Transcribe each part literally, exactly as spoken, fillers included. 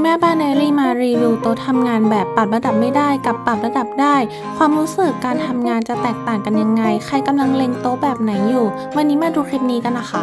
ม่บ้านเนลลี่มารีวิวโต๊ะทำงานแบบปรับระดับไม่ได้กับปรับระดับได้ความรู้สึกการทำงานจะแตกต่างกันยังไงใครกำลังเล็งโต๊ะแบบไหนอยู่วันนี้มาดูคลิปนี้กันนะคะ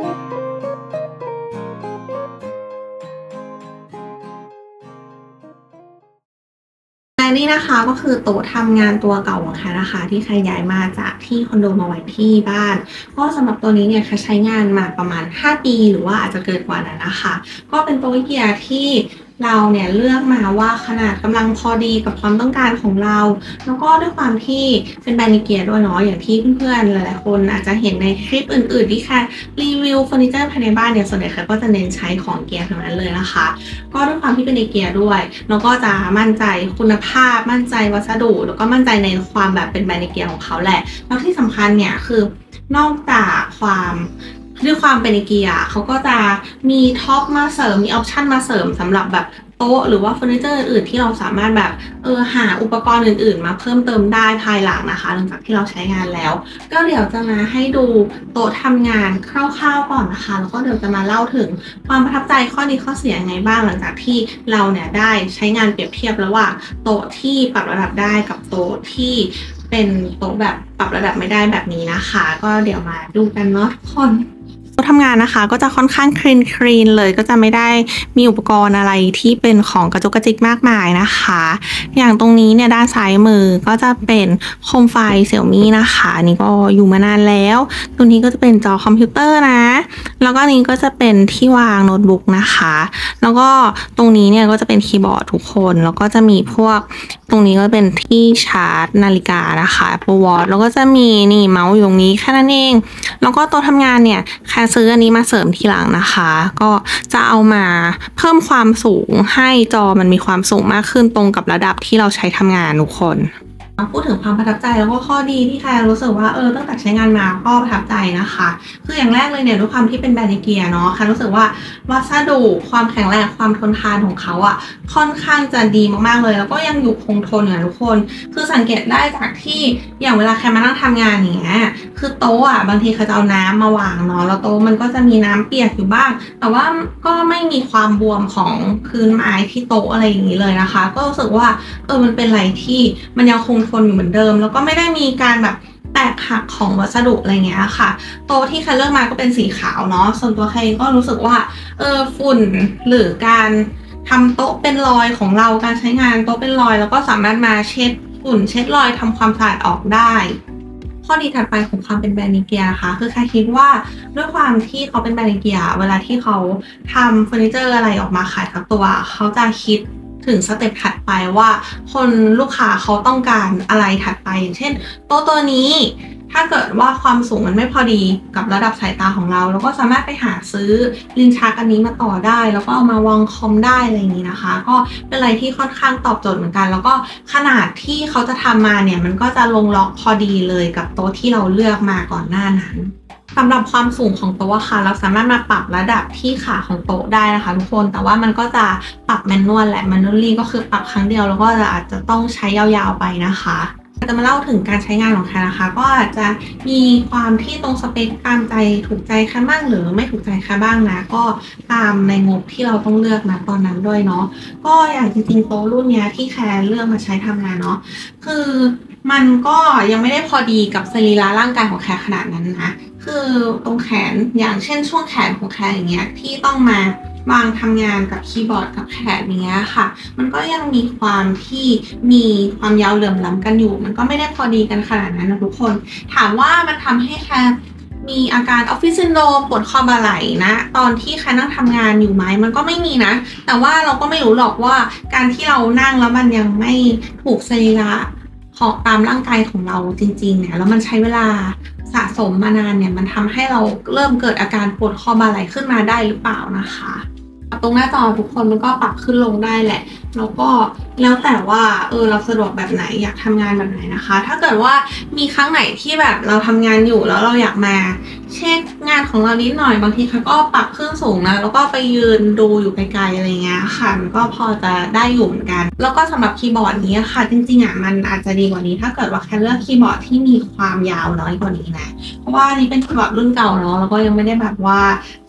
และนี่นะคะก็คือโต๊ะทำงานตัวเก่าของแคทนะคะที่ใครย้ายมาจากที่คอนโดมาไว้ที่บ้านก็สำหรับตัวนี้เนี่ยแคทใช้งานมาประมาณห้าปีหรือว่าอาจจะเกินกว่านั้นนะคะก็เป็นโต๊ะเกียร์ที่เราเนี่ยเลือกมาว่าขนาดกำลังพอดีกับความต้องการของเราแล้วก็ด้วยความที่เป็นแบรนด์เกียร์ด้วยเนาะอย่างที่เพื่อนๆหลายๆคนอาจจะเห็นในคลิปอื่นๆที่แค่รีวิวเฟอร์นิเจอร์ภายในบ้านเนี่ยส่วนใหญ่ก็จะเน้นใช้ของเกียร์ทั้งนั้นเลยนะคะก็ด้วยความที่เป็นเกียร์ด้วยแล้วก็จะมั่นใจคุณภาพมั่นใจวัสดุแล้วก็มั่นใจในความแบบเป็นแบรนด์เกียร์ของเขาแหละแล้วที่สำคัญเนี่ยคือนอกจากความด้วยความเป็นเกียร์เขาก็จะมีท็อปมาเสริมมีออปชั่นมาเสริมสำหรับแบบโต๊ะหรือว่าเฟอร์นิเจอร์อื่นที่เราสามารถแบบเออหาอุปกรณ์อื่นๆมาเพิ่มเติมได้ภายหลังนะคะหลังจากที่เราใช้งานแล้วก็เดี๋ยวจะมาให้ดูโต๊ะทำงานคร่าวๆก่อนนะคะแล้วก็เดี๋ยวจะมาเล่าถึงความประทับใจข้อดีข้อเสียยังไงบ้างหลังจากที่เราเนี่ยได้ใช้งานเปรียบเทียบระหว่างโต๊ะที่ปรับระดับได้กับโต๊ะที่เป็นโต๊ะแบบปรับระดับไม่ได้แบบนี้นะคะก็เดี๋ยวมาดูกันเนาะทุกคนโต๊ะทำงานนะคะก็จะค่อนข้างคลีนคลีนเลยก็จะไม่ได้มีอุปกรณ์อะไรที่เป็นของกระจุกกระจิกมากมายนะคะอย่างตรงนี้เนี่ยด้านซ้ายมือก็จะเป็นโคมไฟเสี่ยวมี่นะคะนี่ก็อยู่มานานแล้วตรงนี้ก็จะเป็นจอคอมพิวเตอร์นะแล้วก็นี้ก็จะเป็นที่วางโน้ตบุ๊กนะคะแล้วก็ตรงนี้เนี่ยก็จะเป็นคีย์บอร์ดทุกคนแล้วก็จะมีพวกตรงนี้ก็เป็นที่ชาร์จนาฬิกานะคะ Apple Watch แล้วก็จะมีนี่เมาส์อยู่ตรงนี้แค่นั้นเองแล้วก็โต๊ะทำงานเนี่ยแค่ซื้ออันนี้มาเสริมทีหลังนะคะก็จะเอามาเพิ่มความสูงให้จอมันมีความสูงมากขึ้นตรงกับระดับที่เราใช้ทำงานทุกคนพูดถึงความประทับใจแล้วก็ข้อดีที่แคร์รู้สึกว่าเออตั้งแต่ใช้งานมาก็ประทับใจนะคะคืออย่างแรกเลยเนี่ยด้วยความที่เป็นแบรนด์เกียร์เนาะแคร์รู้สึกว่าวัสดุความแข็งแรงความทนทานของเขาอะค่อนข้างจะดีมากๆเลยแล้วก็ยังอยู่คงทนอยู่ทุกคนคือสังเกตได้จากที่อย่างเวลาแคร์มานั่งทำงานอย่างเงี้ยคือโต๊ะอะบางทีเขาจะเอาน้ำมาวางเนาะแล้วโต๊ะมันก็จะมีน้ำเปียกอยู่บ้างแต่ว่าก็ไม่มีความบวมของพื้นไม้ที่โต๊ะอะไรอย่างนี้เลยนะคะก็รู้สึกว่าเออมันเป็นอะไรที่มันยังคงทนอยู่เหมือนเดิมแล้วก็ไม่ได้มีการแบบแตกหักของวัสดุอะไรเงี้ยค่ะโต๊ะที่ใครเลือกมาก็เป็นสีขาวเนาะส่วนตัวใครก็รู้สึกว่าเออฝุ่นหรือการทำโต๊ะเป็นรอยของเราการใช้งานโต๊ะเป็นรอยแล้วก็สามารถมาเช็ดฝุ่นเช็ดรอยทำความสะอาดออกได้ข้อดีถัดไปของความเป็นแบรนด์เกียร์นะคะคือแค่คิดว่าด้วยความที่เขาเป็นแบรนด์เกียร์เวลาที่เขาทำเฟอร์นิเจอร์อะไรออกมาขายทั้งตัวเขาจะคิดถึงสเต็ปถัดไปว่าคนลูกค้าเขาต้องการอะไรถัดไปอย่างเช่นโต๊ะตัวนี้ถ้าเกิดว่าความสูงมันไม่พอดีกับระดับสายตาของเราเราก็สามารถไปหาซื้อลิ้นชักอันนี้มาต่อได้แล้วก็เอามาวางคอมได้อะไรอย่างนี้นะคะก็เป็นอะไรที่ค่อนข้างตอบโจทย์เหมือนกันแล้วก็ขนาดที่เขาจะทำมาเนี่ยมันก็จะลงล็อกพอดีเลยกับโต๊ะที่เราเลือกมาก่อนหน้านั้นสำหรับความสูงของโต๊ะค่ะเราสามารถมาปรับระดับที่ขาของโต๊ะได้นะคะทุกคนแต่ว่ามันก็จะปรับแมนนวลแหละแมนนวลลี่ก็คือปรับครั้งเดียวแล้วก็จะอาจจะต้องใช้ยาวๆไปนะคะจะมาเล่าถึงการใช้งานของแคทนะคะก็อาจจะมีความที่ตรงสเปคตามใจถูกใจแคทบ้างหรือไม่ถูกใจแคทบ้างนะก็ตามในงบที่เราต้องเลือกนะตอนนั้นด้วยเนาะก็อย่างจริงๆโต๊ะรุ่นนี้ที่แคทเลือกมาใช้ทำงานเนาะคือมันก็ยังไม่ได้พอดีกับสรีระร่างกายของแคทขนาดนั้นนะคือตรงแขนอย่างเช่นช่วงแขนของแคทอย่างเงี้ยที่ต้องมาวางทำงานกับคีย์บอร์ดกับแขนอย่างเงี้ยค่ะมันก็ยังมีความที่มีความยาวเหลื่อมล้ำกันอยู่มันก็ไม่ได้พอดีกันขนาดนั้นนะทุกคนถามว่ามันทำให้แคทมีอาการออฟฟิศซินโดรมปวดคอบ่าไหล่นะตอนที่แคทนั่งทำงานอยู่ไหมมันก็ไม่มีนะแต่ว่าเราก็ไม่รู้หรอกว่าการที่เรานั่งแล้วมันยังไม่ถูกสรีระของตามร่างกายของเราจริงๆเนี่ยแล้วมันใช้เวลาสะสมมานานเนี่ยมันทำให้เราเริ่มเกิดอาการปวดคอบ่าไหล่ขึ้นมาได้หรือเปล่านะคะตรงหน้าจอทุกคนมันก็ปรับขึ้นลงได้แหละแล้วก็แล้วแต่ว่าเออเราสะดวกแบบไหนอยากทำงานแบบไหนนะคะถ้าเกิดว่ามีครั้งไหนที่แบบเราทำงานอยู่แล้วเราอยากมาเช็คงานของเรานิดหน่อยบางทีเขาก็ปรับขึ้นสูงนะแล้วก็ไปยืนดูอยู่ไกลๆอะไรเงี้ยค่ะมันก็พอจะได้อยู่เหมือนกันแล้วก็สำหรับคีย์บอร์ดนี้ค่ะจริงๆอ่ะมันอาจจะดีกว่านี้ถ้าเกิดว่าแค่เลือกคีย์บอร์ดที่มีความยาวน้อยกว่านี้นะเพราะว่านี้เป็นคีย์บอร์ดรุ่นเก่าเนาะแล้วก็ยังไม่ได้แบบว่าสี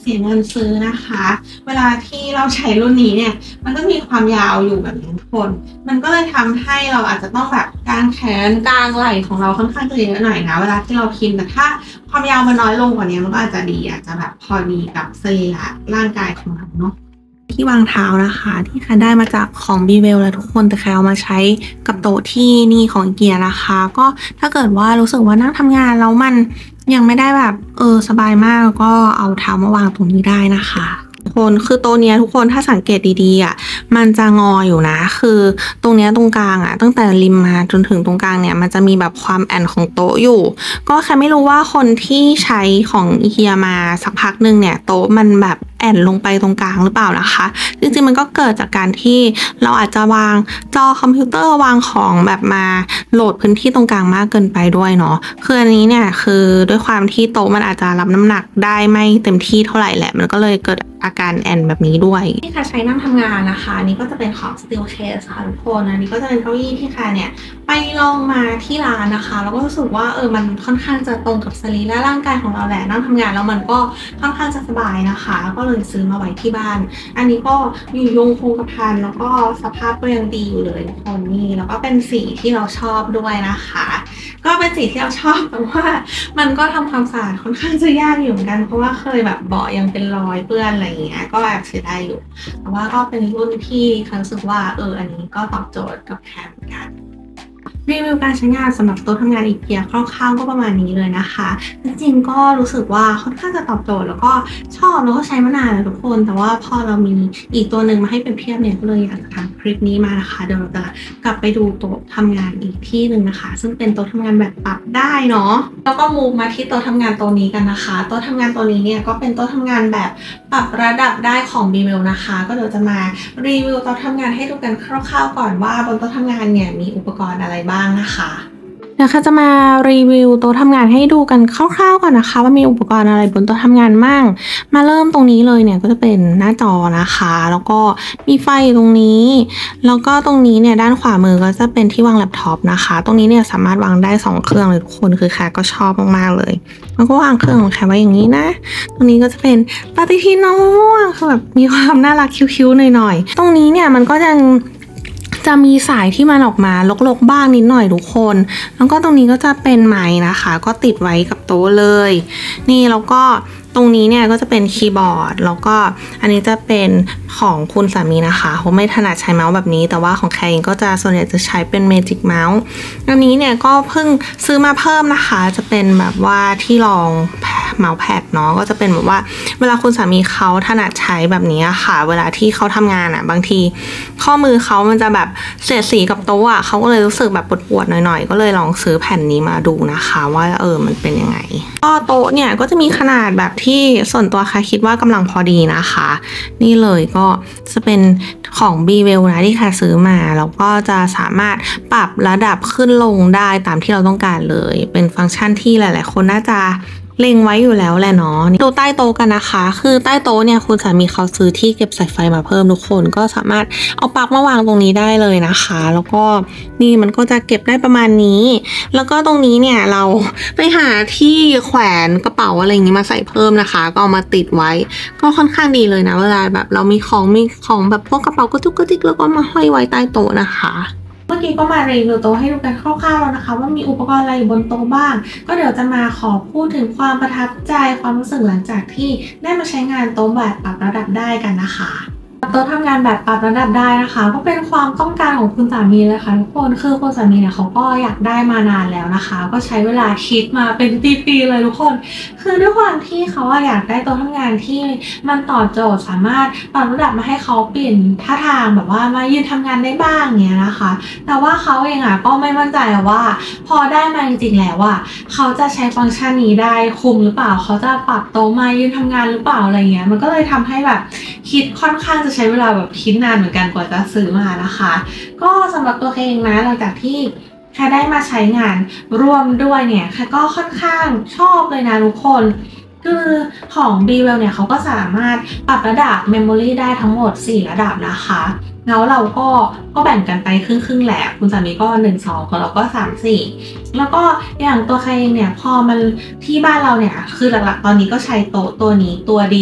สียเงินซื้อนะคะเวลาที่เราใช้รุ่นนี้เนี่ยมันก็มีความยาวอยู่แบบนี้ทุกคนมันก็เลยทำให้เราอาจจะต้องแบบกางแขนกางไหล่ของเราค่อนข้างจะเยอะหน่อยนะเวลาที่เราพิมพ์แต่ถ้าความยาวมันน้อยลงกว่านี้มันก็อาจจะดีอาจจะแบบพอดีกับสรีระร่างกายของเราเนาะที่วางเท้านะคะที่แค่ได้มาจากของบีเวลและทุกคนแต่แค่เอามาใช้กับโต๊ะที่นี่ของเกียร์นะคะก็ถ้าเกิดว่ารู้สึกว่านั่งทำงานแล้วมันยังไม่ได้แบบเออสบายมากแล้วก็เอาเท้ามาวางตรงนี้ได้นะคะทุกคนคือโต๊ะเนี้ยทุกคนถ้าสังเกตดีๆอ่ะมันจะงออยู่นะคือตรงเนี้ยตรงกลางอ่ะตั้งแต่ริมมาจนถึงตรงกลางเนี่ยมันจะมีแบบความแอนของโต๊ะอยู่ก็แค่ไม่รู้ว่าคนที่ใช้ของอีเกียมาสักพักหนึ่งเนี่ยโต๊ะมันแบบแอนลงไปตรงกลางหรือเปล่านะคะจริงๆมันก็เกิดจากการที่เราอาจจะวางจอคอมพิวเตอร์วางของแบบมาโหลดพื้นที่ตรงกลางมากเกินไปด้วยเนาะคืออันนี้เนี่ยคือด้วยความที่โต๊ะมันอาจจะรับน้ำหนักได้ไม่เต็มที่เท่าไหร่แหละมันก็เลยเกิดอาการแอนแบบนี้ด้วยที่ค่ะใช้นั่งทำงานนะคะนี่ก็จะเป็นของ Steel Case ค่ะทุกคนอันนี้ก็จะเป็นเก้าอี้ที่ค่ะเนี่ยไปลองมาที่ร้านนะคะแล้วก็รู้สึกว่าเออมันค่อนข้างจะตรงกับสรีระร่างกายของเราแหละนั่งทำงานแล้วมันก็ค่อนข้างจะสบายนะคะก็เลยซื้อมาไว้ที่บ้านอันนี้ก็อยู่ยงคงกระพันแล้วก็สภาพก็ยังดีอยู่เลยทุกคนนี่แล้วก็เป็นสีที่เราชอบด้วยนะคะก็เป็นสีที่เราชอบแต่ว่ามันก็ทำความสะอาดค่อนข้างจะยากอยู่เหมือนกันเพราะว่าเคยแบบเบาะยังเป็นรอยเปื้อนอะไรอย่างเงี้ยก็แอบเสียดายอยู่แต่ว่าก็เป็นรุ่นที่รู้สึกว่าเอออันนี้ก็ตอบโจทย์กับแคมเหมือนกันรีวิวการใช้งานสำหรับโต๊ะทำงานอีเกียคร่าวๆก็ประมาณนี้เลยนะคะจริงๆก็รู้สึกว่าค่อนข้างจะตอบโจทย์แล้วก็ชอบแล้วก็ใช้มานานแล้วทุกคนแต่ว่าพอเรามีอีกตัวหนึ่งมาให้เป็นเทียบเนี่ยก็เลยอยากจะทำคลิปนี้มานะคะเดี๋ยวเราจะกลับไปดูโต๊ะทำงานอีกที่หนึ่งนะคะซึ่งเป็นโต๊ะทำงานแบบปรับได้เนาะแล้วก็มูฟมาที่โต๊ะทำงานตัวนี้กันนะคะโต๊ะทำงานตัวนี้เนี่ยก็เป็นโต๊ะทำงานแบบปรับระดับได้ของ บี เวล นะคะก็เดี๋ยวจะมารีวิวโต๊ะทำงานให้ดูกันคร่าวๆก่อนว่าบนโต๊ะทำงานเนี่ยมีอุปกรณ์อะไรบ้างนะคะเดี๋ยวค่ะจะมารีวิวโต๊ะทำงานให้ดูกันคร่าวๆก่อนนะคะว่ามีอุปกรณ์อะไรบนโต๊ะทำงานมั่งมาเริ่มตรงนี้เลยเนี่ยก็จะเป็นหน้าจอนะคะแล้วก็มีไฟตรงนี้แล้วก็ตรงนี้เนี่ยด้านขวามือก็จะเป็นที่วางแล็ปท็อปนะคะตรงนี้เนี่ยสามารถวางได้สองเครื่องเลยทุกคนคือแคก็ชอบมากๆเลยแล้วก็วางเครื่องของแคไว้อย่างนี้นะตรงนี้ก็จะเป็นปฏิทินน้องม่วงคือแบบมีความน่ารักคิ้วๆหน่อยๆตรงนี้เนี่ยมันก็ยังจะมีสายที่มันออกมาลกๆบ้างนิดหน่อยทุกคนแล้วก็ตรงนี้ก็จะเป็นไม้นะคะก็ติดไว้กับโต๊ะเลยนี่แล้วก็ตรงนี้เนี่ยก็จะเป็นคีย์บอร์ดแล้วก็อันนี้จะเป็นของคุณสามีนะคะเขาไม่ถนัดใช้เมาส์แบบนี้แต่ว่าของแคเองก็จะส่วนใหญ่จะใช้เป็นเมจิกเมาส์อันนี้เนี่ยก็เพิ่งซื้อมาเพิ่มนะคะจะเป็นแบบว่าที่รองเมาส์แพดเนาะก็จะเป็นแบบว่าเวลาคุณสามีเขาถนัดใช้แบบนี้ค่ะเวลาที่เขาทำงานอ่ะบางทีข้อมือเขามันจะแบบเสียดสีกับโต๊ะอ่ะเขาก็เลยรู้สึกแบบปวดๆหน่อยๆก็เลยลองซื้อแผ่นนี้มาดูนะคะว่าเออมันเป็นยังไงก็โต๊ะเนี่ยก็จะมีขนาดแบบที่ส่วนตัวค่ะคิดว่ากำลังพอดีนะคะนี่เลยก็จะเป็นของ บี เวล นะที่ค่ะซื้อมาแล้วก็จะสามารถปรับระดับขึ้นลงได้ตามที่เราต้องการเลยเป็นฟังก์ชันที่หลายๆคนน่าจะเล็งไว้อยู่แล้วแหละเนาะดูใต้โต๊ะกันนะคะคือใต้โต๊ะเนี่ยคุณสามีเขาซื้อที่เก็บสายไฟมาเพิ่มทุกคนก็สามารถเอาปลั๊กมาวางตรงนี้ได้เลยนะคะแล้วก็นี่มันก็จะเก็บได้ประมาณนี้แล้วก็ตรงนี้เนี่ยเราไปหาที่แขวนกระเป๋าอะไรอย่างนี้มาใส่เพิ่มนะคะก็เอามาติดไว้ก็ค่อนข้างดีเลยนะเวลาแบบเรามีของมีของแบบพวกกระเป๋ากระจุกกระจิกแล้วก็มาห้อยไว้ใต้โต๊ะนะคะเมื่อกี้ก็มารีวิวโต๊ะให้ดูกันคร่าวๆแล้วนะคะว่ามีอุปกรณ์อะไรอยู่บนโต๊ะบ้างก็เดี๋ยวจะมาขอพูดถึงความประทับใจความรู้สึกหลังจากที่ได้มาใช้งานโต๊ะแบบปรับระดับได้กันนะคะโต๊ะทำงานแบบปรับระดับได้นะคะก็เป็นความต้องการของคุณสามีเลยค่ะทุกคนคือคุณสามีเนี่ยเขาก็อยากได้มานานแล้วนะคะก็ใช้เวลาคิดมาเป็นปีๆเลยทุกคนคือด้วยความที่เขาอยากได้โต๊ะทำงานที่มันตอบโจทย์สามารถปรับระดับมาให้เขาเปลี่ยนท่าทางแบบว่ามายืนทำงานได้บ้างเนี้ยนะคะแต่ว่าเขาเองอ่ะก็ไม่มั่นใจว่าพอได้มาจริงๆแล้วอ่ะเขาจะใช้ฟังก์ชันนี้ได้คุ้มหรือเปล่าเขาจะปรับโต๊ะมายืนทำงานหรือเปล่าอะไรเงี้ยมันก็เลยทำให้แบบคิดค่อนข้างจะใช้เวลาแบบคิดนานเหมือนกันกว่าจะซื้อมานะคะก็สำหรับตัวเองนะหลังจากที่แค่ได้มาใช้งานร่วมด้วยเนี่ยแค่ก็ค่อนข้างชอบเลยนะทุกคนคือของ บี เวล เนี่ยเขาก็สามารถปรับระดับ Memory ได้ทั้งหมดสี่ระดับนะคะแล้วเราก็ก็แบ่งกันไปครึ่งๆแหละคุณสามีก็หนึ่ง สองของเราก็สาม สี่แล้วก็อย่างตัวใครเองเนี่ยพอมันที่บ้านเราเนี่ยคือหลักๆตอนนี้ก็ใช้โต๊ะตัวนี้ตัวเดียว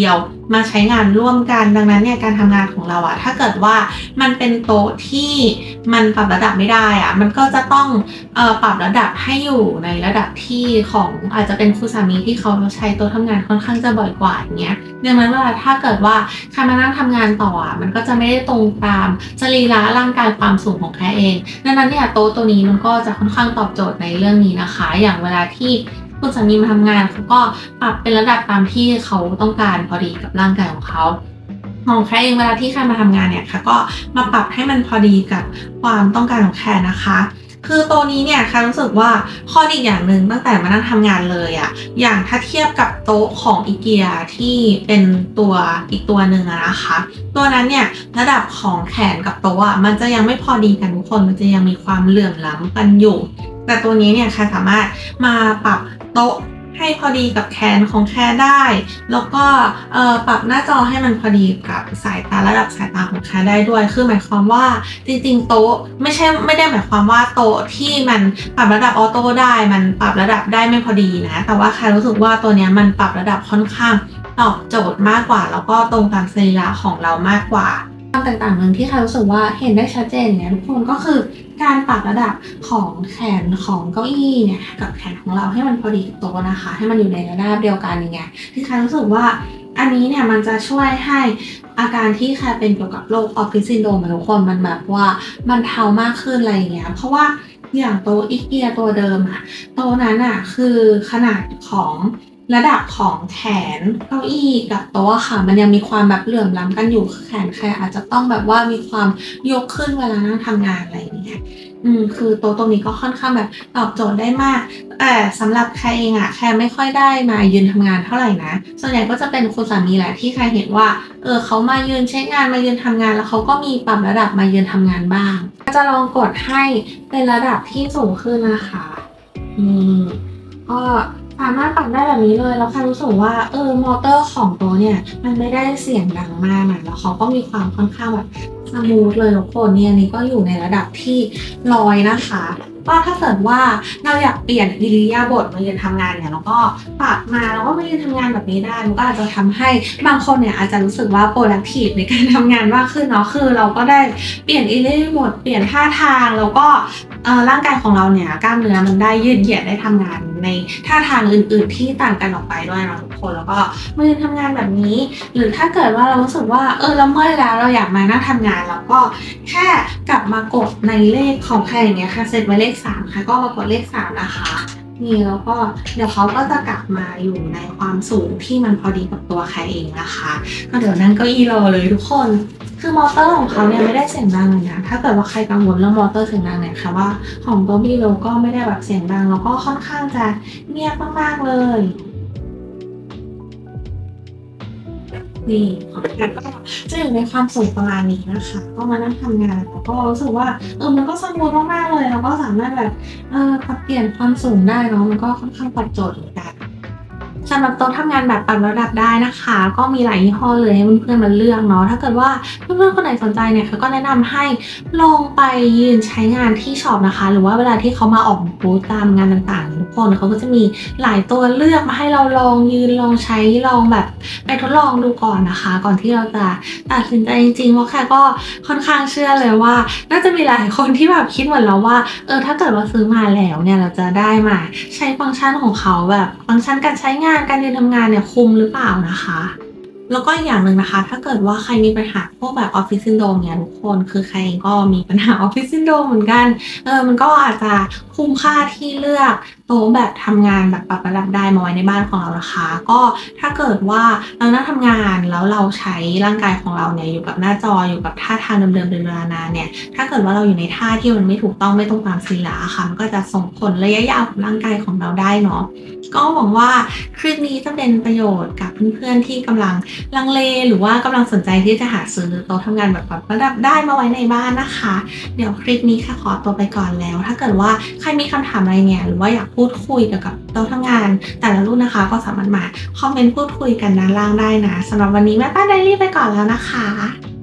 มาใช้งานร่วมกันดังนั้นเนี่ยการทำงานของเราอะถ้าเกิดว่ามันเป็นโต๊ะที่มันปรับระดับไม่ได้อะมันก็จะต้องเอ่อปรับระดับให้อยู่ในระดับที่ของอาจจะเป็นคุณสามีที่เขาใช้โต๊ะทำงานค่อนข้างจะบ่อยกว่าอย่างเงี้ยดังนั้นเวลาถ้าเกิดว่าใครมานั่งทำงานต่ออะมันก็จะไม่ได้ตรงตามสรีระร่างกายความสูงของแค่เองดังนั้นเนี่ยโต๊ะตัวนี้มันก็จะค่อนข้างตอบโจทย์ในเรื่องนี้นะคะอย่างเวลาที่คุณสามีมาทำงานเขาก็ปรับเป็นระดับตามที่เขาต้องการพอดีกับร่างกายของเขาของแค่เองเวลาที่ใครมาทำงานเนี่ยค่ะก็มาปรับให้มันพอดีกับความต้องการของแค่นะคะคือตัวนี้เนี่ยค่ะรู้สึกว่าข้อดีอย่างหนึ่งตั้งแต่มานั่งทำงานเลยอะอย่างถ้าเทียบกับโต๊ะของ IKEA ที่เป็นตัวอีกตัวหนึ่งอะนะคะตัวนั้นเนี่ยระดับของแขนกับโต๊ะอะมันจะยังไม่พอดีกันทุกคนมันจะยังมีความเหลื่อมล้ำกันอยู่แต่ตัวนี้เนี่ยค่ะสามารถมาปรับโต๊ะให้พอดีกับแขนของแค่ได้แล้วก็เอ่อปรับหน้าจอให้มันพอดีกับสายตาระดับสายตาของแค่ได้ด้วยคือหมายความว่าจริงๆโต๊ะไม่ใช่ไม่ได้หมายความว่าโต๊ะที่มันปรับระดับออโต้ได้มันปรับระดับได้ไม่พอดีนะแต่ว่าแค่รู้สึกว่าตัวนี้มันปรับระดับค่อนข้างตอบโจทย์มากกว่าแล้วก็ตรงตามสรีระของเรามากกว่าความแตกต่างหนึ่งที่ใครรู้สึกว่าเห็นได้ชัดเจนเนี่ยทุกคนก็คือการปรับระดับของแขนของเก้าอี้เนี่ยกับแขนของเราให้มันพอดีกับโต๊ะนะคะให้มันอยู่ในระดับเดียวกันอย่างเงี้ยที่ใครรู้สึกว่าอันนี้เนี่ยมันจะช่วยให้อาการที่ใครเป็นเกี่ยวกับโรคออฟฟิศซินโดรมทุกคนมันแบบว่ามันเทามากขึ้นอะไรอย่างเงี้ยเพราะว่าอย่างโต๊ะอีเกียตัวเดิมอะโต๊ะนั้นอะคือขนาดของระดับของแขนเก้าอี้กับโต๊ะค่ะมันยังมีความแบบเหลื่อมล้ำกันอยู่แขนใครอาจจะต้องแบบว่ามีความยกขึ้นเวลานั่งทำงานอะไรอย่างเงี้ยอืมคือโต๊ะตรงนี้ก็ค่อนข้างแบบตอบโจทย์ได้มากแต่สำหรับแคร์เองอะแคร์ไม่ค่อยได้มายืนทำงานเท่าไหร่นะส่วนใหญ่ก็จะเป็นคุณสามีแหละที่แคร์เห็นว่าเออเขามายืนใช้งานมายืนทำงานแล้วเขาก็มีปรับระดับมายืนทำงานบ้างจะลองกดให้เป็นระดับที่สูงขึ้นนะคะอืมก็สามารถปรับได้แบบนี้เลยแล้วแค่รู้สึกว่าเออมอเตอร์ของโต๊ะเนี่ยมันไม่ได้เสียงดังมากนะแล้วเขาก็มีความค่อนข้างแบบสมูทเลยทุกคนเนี่ยนี่ก็อยู่ในระดับที่ร้อยนะคะก็ถ้าเกิดว่าเราอยากเปลี่ยนอิริยาบถมายืนทำงานเนี่ยเราก็ปรับมาแล้วก็มายืนทำงานแบบนี้ได้มันก็อาจจะทำให้บางคนเนี่ยอาจจะรู้สึกว่า productive ในการทำงานมากขึ้นเนาะคือเราก็ได้เปลี่ยนอิริยาบถเปลี่ยนท่าทางแล้วก็เอ่อร่างกายของเราเนี่ยกล้ามเนื้อมันได้ยืดเหยียดได้ทำงานในท่าทางอื่นๆที่ต่างกันออกไปด้วยเนาะทุกคนแล้วก็มายืนทำงานแบบนี้หรือถ้าเกิดว่าเรารู้สึกว่าเออเราเมื่อยแล้วเราอยากมานั่งทำงานแล้วก็แค่กลับมากดในเลขของใครอย่างเงี้ยค่ะเซตไว้เลขสามค่ะก็มากดเลขสามนะคะนี่แล้วก็เดี๋ยวเขาก็จะกลับมาอยู่ในความสูงที่มันพอดีกับตัวใครเองนะคะก็เดี๋ยวนั่งเก้าอี้รอเลยทุกคนคือมอเตอร์ของเขาเนี่ยไม่ได้เสียงดังเลยนะถ้าเกิดว่าใครกังวลเรื่องมอเตอร์เสียงดังเนี่ยค่ะว่าของตัวบีโลก็ไม่ได้แบบเสียงดังแล้วก็ค่อนข้างจะเงียบมากๆเลยนี่ของแพทก็จะอยู่ในความสูงประมาณนี้นะคะก็มานั่งทำงานแล้วก็รู้สึกว่าเออมันก็สมูทมากๆเลยแล้วก็สามารถแบบเออปรับเปลี่ยนความสูงได้เนาะมันก็ค่อนข้างตอบโจทย์เหมือนกันสำหรับโต๊ะทำงานแบบปรับระดับได้นะคะก็มีหลายยี่ห้อเลยให้เพื่อนๆมาเลือกเนาะถ้าเกิดว่าเพื่อนๆคนไหนสนใจเนี่ยเขาก็แนะนำให้ลองไปยืนใช้งานที่ช็อปนะคะหรือว่าเวลาที่เขามาออกบูธตามงานต่างๆทุกคนเขาก็จะมีหลายตัวเลือกมาให้เราลองยืนลองใช้ลองแบบไปทดลองดูก่อนนะคะก่อนที่เราจะตัดสินใจจริงๆเพราะแค่ก็ค่อนข้างเชื่อเลยว่าน่าจะมีหลายคนที่แบบคิดเหมือนเราว่าเออถ้าเกิดว่าซื้อมาแล้วเนี่ยเราจะได้มาใช้ฟังก์ชันของเขาแบบฟังก์ชันการใช้งานการยืนทำงานเนี่ยคุ้มหรือเปล่านะคะแล้วก็อีกอย่างหนึ่งนะคะถ้าเกิดว่าใครมีปัญหาพวกแบบออฟฟิศซินโดรมเนี่ยทุกคนคือใครก็มีปัญหาออฟฟิศซินโดรมเหมือนกันเออมันก็อาจจะคุ้มค่าที่เลือกโต๊ะแบบทำงานแบบปรับระดับได้มาไว้ในบ้านของเรานะคะก็ถ้าเกิดว่าเรานั่งทำงานแล้วเราใช้ร่างกายของเราเนี่ยอยู่กับหน้าจออยู่กับท่าทางเดิมๆเป็นเวลานานเนี่ยถ้าเกิดว่าเราอยู่ในท่าที่มันไม่ถูกต้องไม่ตรงตามสรีระค่ะมันก็จะส่งผลระยะยาวกับร่างกายของเราได้เนาะก็หวังว่าคลิปนี้จะเป็นประโยชน์กับเพื่อนๆที่กำลังลังเลหรือว่ากำลังสนใจที่จะหาซื้อโต๊ะทำงานแบบปรับระดับได้มาไว้ในบ้านนะคะเดี๋ยวคลิปนี้ค่ะขอตัวไปก่อนแล้วถ้าเกิดว่าใครมีคำถามอะไรเนี่ยหรือว่าอยากพูดคุยเกี่ยวกับโต๊ะทำงานแต่ละรุ่นนะคะก็สามารถมาคอมเมนต์พูดคุยกันด้านล่างได้นะสำหรับวันนี้แม่ป้าไดรี่ไปก่อนแล้วนะคะ